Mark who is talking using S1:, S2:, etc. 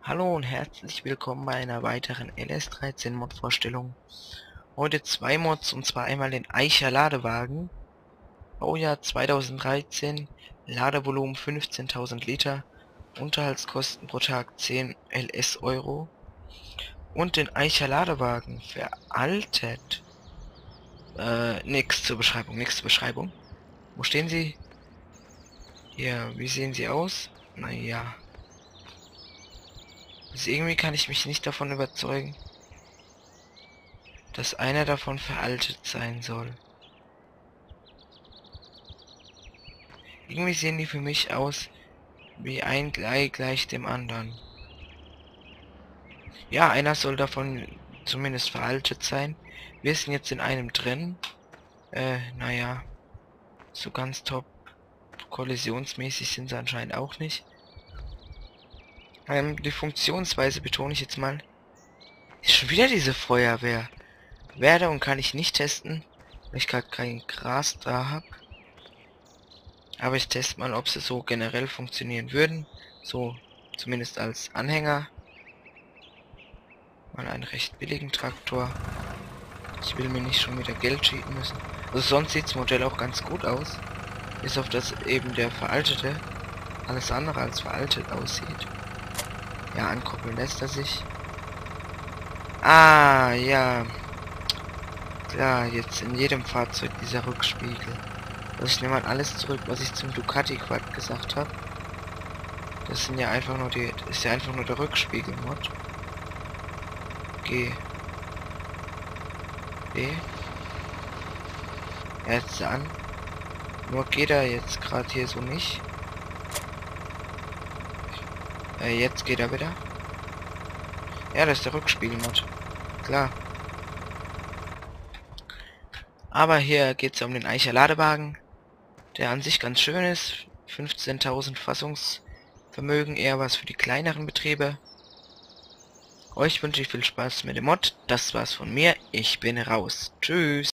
S1: Hallo und herzlich willkommen bei einer weiteren LS13 Mod Vorstellung. Heute zwei Mods, und zwar einmal den Eicher Ladewagen, Baujahr 2013, Ladevolumen 15.000 Liter, Unterhaltskosten pro Tag 10 LS Euro, und den Eicher Ladewagen veraltet. Nix zur Beschreibung, nix zur Beschreibung. Wo stehen sie? Hier, wie sehen sie aus? Naja, also irgendwie kann ich mich nicht davon überzeugen, dass einer davon veraltet sein soll. Irgendwie sehen die für mich aus wie ein Blei gleich dem anderen. Ja, einer soll davon zumindest veraltet sein. Wir sind jetzt in einem drin. Naja, so ganz top kollisionsmäßig sind sie anscheinend auch nicht. Die Funktionsweise betone ich jetzt mal. Ist schon wieder diese Feuerwehr. Werde und kann ich nicht testen, weil ich gerade kein Gras da habe. Aber ich teste mal, ob sie so generell funktionieren würden. So, zumindest als Anhänger. Mal einen recht billigen Traktor. Ich will mir nicht schon wieder Geld cheaten müssen. Also sonst sieht das Modell auch ganz gut aus. Bis auf das eben der veraltete alles andere als veraltet aussieht. Ja, ankoppeln lässt er sich. Ah, ja. Klar, jetzt in jedem Fahrzeug dieser Rückspiegel. Also ich nehme mal alles zurück, was ich zum Ducati Quad gesagt habe. Das sind ja einfach nur ist ja einfach nur der Rückspiegel-Mod. G. B. Jetzt an. Nur geht er jetzt gerade hier so nicht. Jetzt geht er wieder. Ja, das ist der Rückspiegel-Mod. Klar. Aber hier geht es ja um den Eicher Ladewagen, der an sich ganz schön ist. 15.000 Fassungsvermögen, eher was für die kleineren Betriebe. Euch wünsche ich viel Spaß mit dem Mod. Das war's von mir. Ich bin raus. Tschüss.